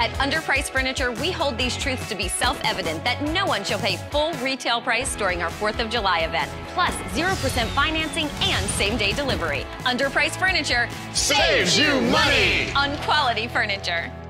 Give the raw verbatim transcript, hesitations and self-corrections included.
At Underpriced Furniture, we hold these truths to be self-evident that no one shall pay full retail price during our fourth of July event. Plus, zero percent financing and same-day delivery. Underpriced Furniture saves you money on quality furniture.